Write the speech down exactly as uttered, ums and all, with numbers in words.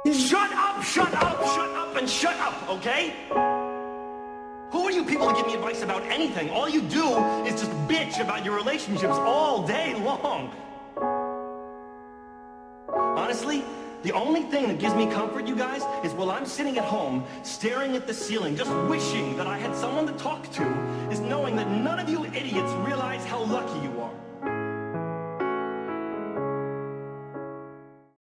Shut up, shut up, shut up, and shut up, okay? Who are you people to give me advice about anything? All you do is just bitch about your relationships all day long. Honestly, the only thing that gives me comfort, you guys, is while I'm sitting at home, staring at the ceiling, just wishing that I had someone to talk to, is knowing that none of you idiots realize how lucky you